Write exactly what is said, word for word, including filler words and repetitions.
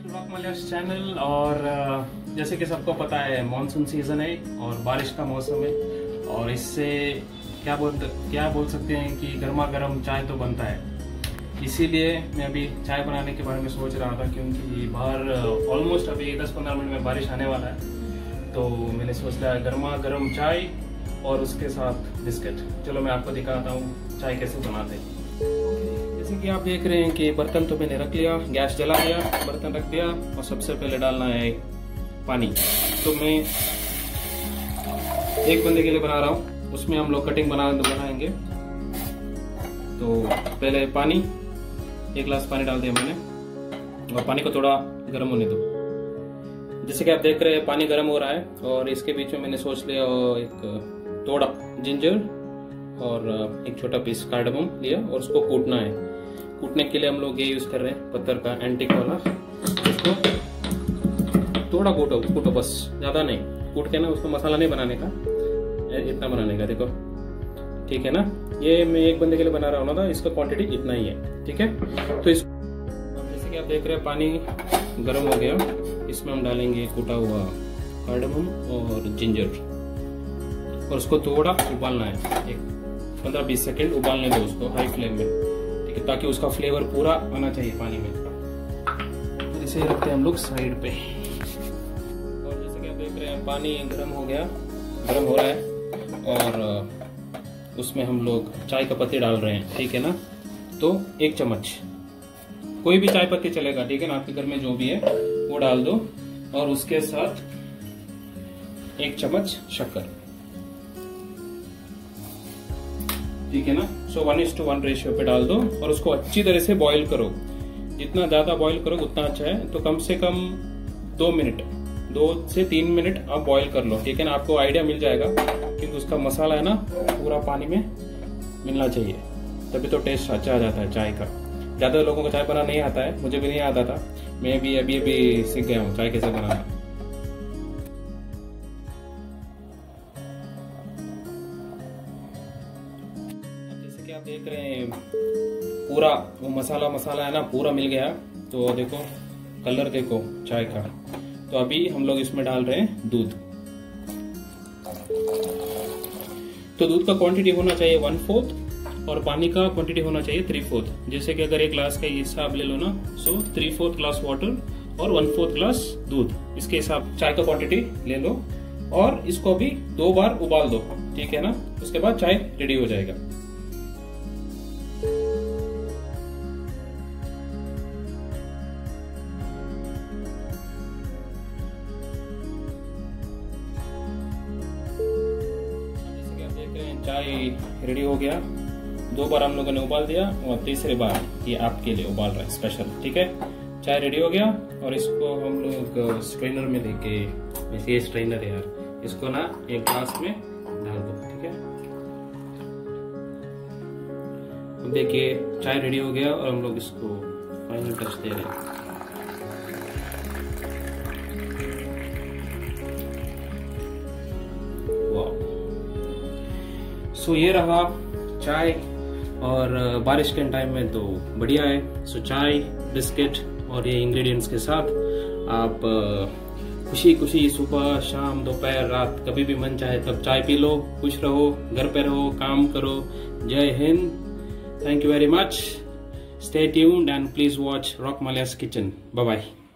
To rock मलयास channel. और जैसे कि सबको पता है मॉनसून सीजन है और बारिश का मौसम है, और इससे क्या बोल क्या बोल सकते हैं कि गर्मा गर्म चाय तो बनता है। इसीलिए मैं अभी चाय बनाने के बारे में सोच रहा था, क्योंकि बाहर ऑलमोस्ट अभी दस पंद्रह मिनट में बारिश आने वाला है। तो मैंने सोच लिया गर्मा गर्म चाय और उसके साथ बिस्किट। चलो मैं आपको दिखाता हूँ चाय कैसे बनाते हैं। जैसे कि आप देख रहे हैं कि बर्तन तो मैंने रख लिया, गैस जला दिया, बर्तन रख दिया, और सबसे पहले डालना है पानी। तो मैं एक बंदे के लिए बना रहा हूँ, उसमें हम लोग कटिंग बना बनाएंगे। तो पहले पानी, एक गिलास पानी डाल दिया मैंने, और पानी को थोड़ा गर्म होने दो। जैसे कि आप देख रहे हैं पानी गर्म हो रहा है, और इसके बीच में मैंने सोच लिया एक थोड़ा जिंजर और एक छोटा पीस कार्डमम लिया, और उसको कूटना है। कूटने के लिए हम लोग ये यूज कर रहे हैं पत्थर का एंटीक वाला। इसको थोड़ा कूटो कूटो बस, ज्यादा नहीं। कूट के ना उसको मसाला नहीं बनाने का, इतना बनाने का। देखो ठीक है ना, ये मैं एक बंदे के लिए बना रहा हूँ ना, इसका क्वांटिटी इतना ही है। ठीक है, तो इस जैसे कि आप देख रहे हैं पानी गर्म हो गया, इसमें हम डालेंगे कूटा हुआ कार्डमम और जिंजर, और उसको थोड़ा उबालना है। एक पंद्रह बीस सेकेंड उबालने दो उसको हाई फ्लेम में, ठीक है, ताकि उसका फ्लेवर पूरा आना चाहिए पानी में। और इसे रखते हैं हम लोग साइड पे। और जैसे कि आप देख रहे हैं पानी गर्म हो गया, गर्म हो रहा है, और उसमें हम लोग चाय का पत्ती डाल रहे हैं। ठीक है ना, तो एक चम्मच, कोई भी चाय पत्ती चलेगा, ठीक है ना, आपके घर में जो भी है वो डाल दो। और उसके साथ एक चम्मच शक्कर, ठीक है ना। So one is two one ratio पे डाल दो, और उसको अच्छी तरह से बॉईल करो। जितना ज्यादा बॉईल करो उतना अच्छा है। तो कम से कम दो मिनट दो से तीन मिनट आप बॉईल कर लो, ठीक है ना। आपको आइडिया मिल जाएगा, क्योंकि उसका मसाला है ना पूरा पानी में मिलना चाहिए, तभी तो टेस्ट अच्छा आ जाता है चाय का। ज्यादा लोगों को चाय बनाना नहीं आता है, मुझे भी नहीं आता था, मैं भी अभी अभी सीख गया हूँ चाय कैसे बनाना। जैसे कि आप देख रहे हैं पूरा वो मसाला मसाला है ना पूरा मिल गया। तो देखो कलर देखो चाय का। तो अभी हम लोग इसमें डाल रहे हैं दूध। तो दूध का क्वांटिटी होना चाहिए वन फोर्थ, और पानी का क्वांटिटी होना चाहिए थ्री फोर्थ। जैसे कि अगर एक ग्लास का हिसाब ले लो ना, so three fourth glass water और वन फोर्थ ग्लास दूध, इसके हिसाब चाय का क्वांटिटी ले लो। और इसको भी दो बार उबाल दो, ठीक है ना। उसके बाद चाय रेडी हो जाएगा। जैसे कि आप देख रहे हैं चाय रेडी हो गया। दो बार हम लोगों ने उबाल दिया, और तीसरी बार ये आपके लिए उबाल रहा है स्पेशल, ठीक है। चाय रेडी हो गया, और इसको हम लोग स्ट्रेनर में लेके, वैसे ये स्ट्रेनर है यार, इसको ना एक ग्लास में डाल दो, ठीक है। देखिए चाय रेडी हो गया, और हम लोग इसको फाइनल टच दे रहे हैं। वाह, सो ये रहा चाय, और बारिश के टाइम में तो बढ़िया है। सो चाय, बिस्किट और ये इंग्रेडिएंट्स के साथ आप खुशी खुशी सुबह शाम दोपहर रात कभी भी मन चाहे तब चाय पी लो, खुश रहो, घर पे रहो, काम करो। जय हिंद, thank you very much, stay tuned and please watch rock Malaya's kitchen. Bye bye.